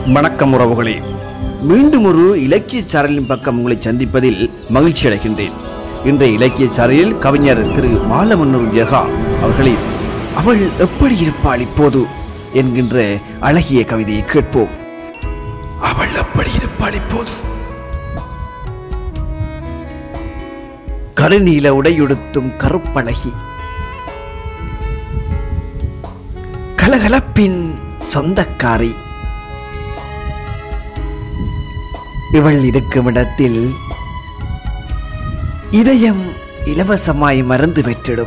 வணக்கம் உறவுகளே, மீண்டும் ஒரு இலக்கிய சாரலின் பக்கம் உங்களை சந்திப்பதில் மகிழ்ச்சி அடைகின்றேன். இன்றைய இலக்கிய சாரலில் கவிஞர் திரு பாலமன்னூர் யகா அவர்களின் அவள் எப்படி இருப்பாள் இப்போது என்கின்ற அழகிய கவிதையை கேட்போம். அவள் எப்படி இருப்பாள் இப்போது. கருநீல உடையுடுத்தும் கருப்பழகி, கலகலப்பின் சொந்தக்காரி, இவள் இருக்கும் இடத்தில் இதயம் இலவசமாய் மறந்து பெற்றிடும்.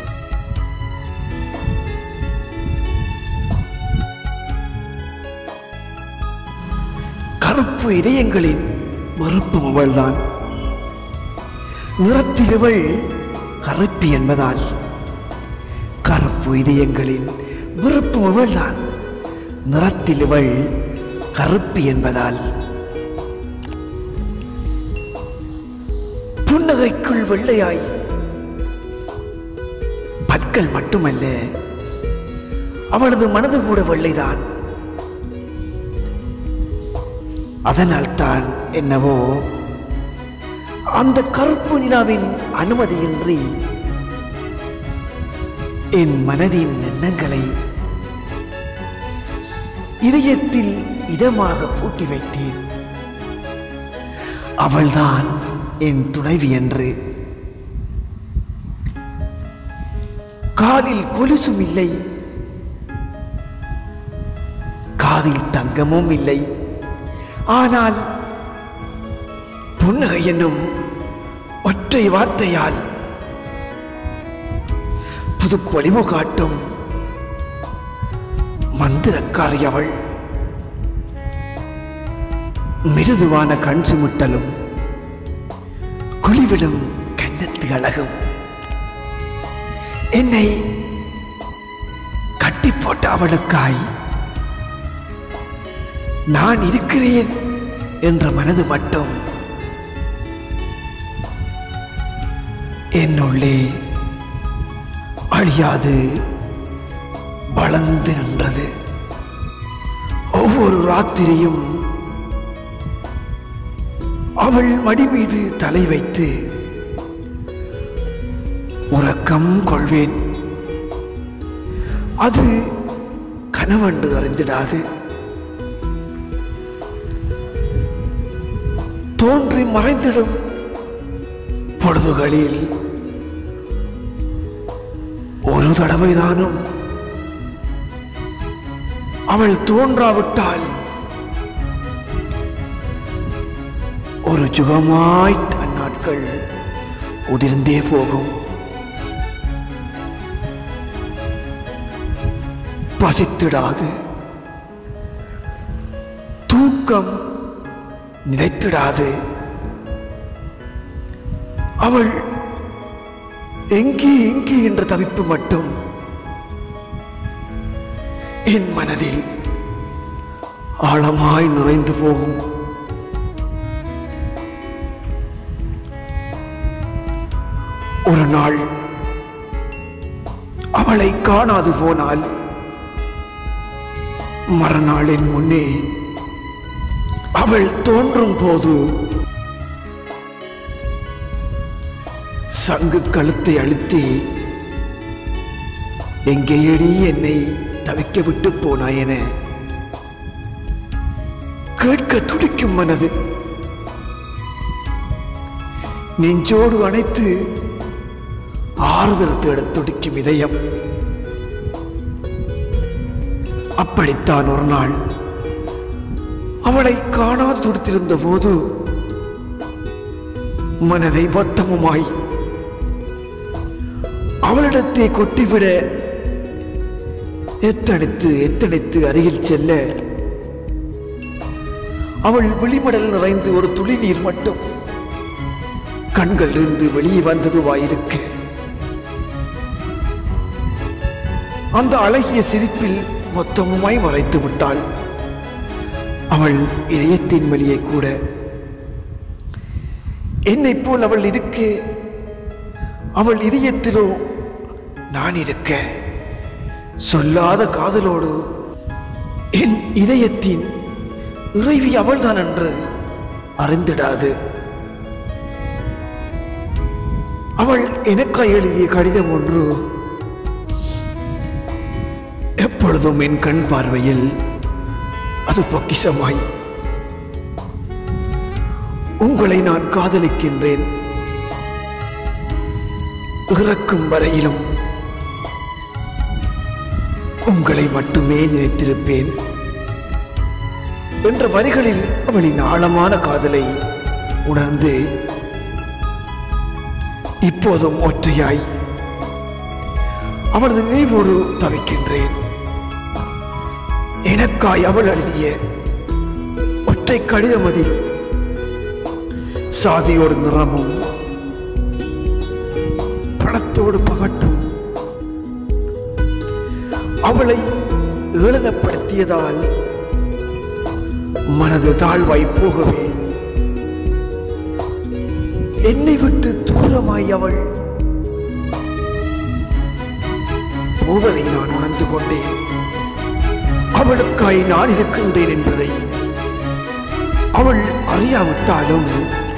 கருப்பு இதயங்களின் மறுப்பும் அவள்தான். நிறத்தில் இவள் கருப்பி என்பதால் கருப்பு இதயங்களின் விருப்பம் அவள்தான். நிறத்தில் இவள் கருப்பி என்பதால் புன்னகைக்குள் வெள்ளையாய் பற்கள் மட்டுமல்ல, அவளது மனது கூட வெள்ளைதான். அதனால் தான் என்னவோ அந்த கருப்பு நிலாவின் அனுமதியின்றி என் மனதின் எண்ணங்களை இதயத்தில் இதமாக பூட்டி வைத்தேன். அவள்தான் என் துணைவி என்று. காலில் கொலுசும் இல்லை, காதில் தங்கமும் இல்லை, ஆனால் புன்னகை என்னும் ஒற்றை வார்த்தையால் புது பொலிவு காட்டும் மந்திரக்காரி அவள். மிருதுவான கண் சுமுட்டலும் குளிவிலும் கன்னத்து அழகும் என்னை கட்டி போட்ட அவளுக்காய் நான் இருக்கிறேன் என்ற மனது மட்டும் என்னுள்ளே அழியாது வளர்ந்து நின்றது. ஒவ்வொரு ராத்திரியும் அவள் மடி மீது தலை வைத்து உறக்கம் கொள்வேன். அது கனவென்று அறிந்திடாது. தோன்றி மறைந்திடும் பொழுதுகளில் ஒரு தடவைதானும் அவள் தோன்றாவிட்டால் ஒரு யுகமாய் அந்நாட்கள் உதிர்ந்தே போகும். பசித்திடாது, தூக்கம் நிலைத்திடாது. அவள் எங்கே எங்கே என்ற தவிப்பு மட்டும் என் மனதில் ஆழமாய் நிறைந்து போகும். ஒரு நாள் அவளை காணாது போனால் மறுநாளின் முன்னே அவள் தோன்றும் போது சங்கு கழுத்தை அழுத்தி எங்கேயடி என்னை தவிக்க விட்டு போனாய் என கேட்க துடிக்கும் மனது. நெஞ்சோடு அணைத்து ஆறுதல் தேட துடிக்கும் இதயம். அப்படித்தான் ஒரு நாள் அவளை காணாது துடித்திருந்த போது மனதை மொத்தமுமாய் அவளிடத்தை கொட்டிவிட எத்தனித்து எத்தனித்து அருகில் செல்ல அவள் விழிமடல் நிறைந்து ஒரு துளி நீர் மட்டும் கண்களிலிருந்து வெளியே வந்ததுவாயிருக்க அந்த அழகிய சிரிப்பில் மொத்தமுமாய் மறைத்து விட்டாள். அவள் இதயத்தின் வழியே கூட என்னை போல் அவள் இருக்க, அவள் இதயத்திலோ நான் இருக்க, சொல்லாத காதலோடு என் இதயத்தின் இறைவி அவள்தான் என்று அறிந்திடாது. அவள் எனக்காய் எழுதிய கடிதம் ஒன்று எப்பொழுதும் என் கண் பார்வையில் அது பொக்கிஷமாய், உங்களை நான் காதலிக்கின்றேன், இறக்கும் வரையிலும் உங்களை மட்டுமே நினைத்திருப்பேன் என்ற வரிகளில் அவளின் ஆழமான காதலை உணர்ந்து இப்போதும் ஒற்றையாய் அவளது நினைவோடு தவிக்கின்றேன். எனக்காய் அவள் எழுதிய ஒற்றை கடிதம், அதில் சாதியோடு நிறமும் பணத்தோடு பகட்டும் அவளை ஏளனப்படுத்தியதால் மனது தாழ்வாய் போகவே என்னை விட்டு தூரமாய் அவள் போவதை நான் உணர்ந்து கொண்டேன். அவளுக்காய் நான் இருக்கின்றேன் என்பதை அவள் அறியாவிட்டாலும்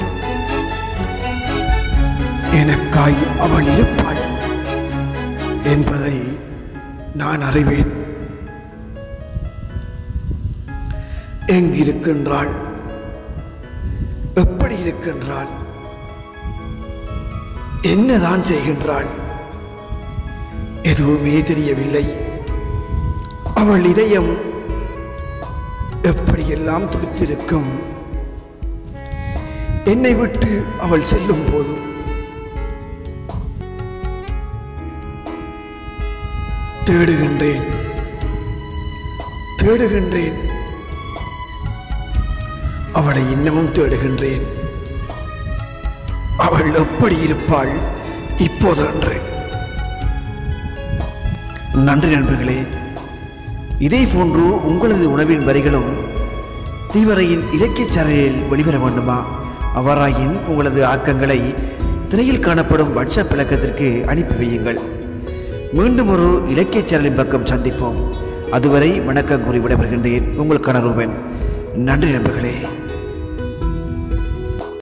எனக்காய் அவள் இருப்பாள் என்பதை நான் அறிவேன். எங்கிருக்கின்றாள், எப்படி இருக்கின்றாள், என்னதான் செய்கின்றாள், எதுவுமே தெரியவில்லை. அவள் இதயம் எப்படியெல்லாம் துடித்திருக்கும். என்னை விட்டு அவள் செல்லும் போது தேடுகின்றேன் தேடுகின்றேன் அவளை இன்னமும் தேடுகின்றேன். அவள் எப்படி இருப்பாள் இப்போதென்று. நன்றி நண்பர்களே. இதே போன்று உங்களது உணவின் வரிகளும் தீவரையின் இலக்கியச் சேனலில் வெளிவர வேண்டுமா? அவ்வாறாயின் உங்களது ஆக்கங்களை திரையில் காணப்படும் வாட்ஸ்அப் இலக்கத்திற்கு அனுப்பி வையுங்கள். மீண்டும் ஒரு இலக்கியச் சேனலின் பக்கம் சந்திப்போம். அதுவரை வணக்கம் கூறி விடைபெறுகின்றேன். உங்களுக்கான ரூபன். நன்றி நண்பர்களே.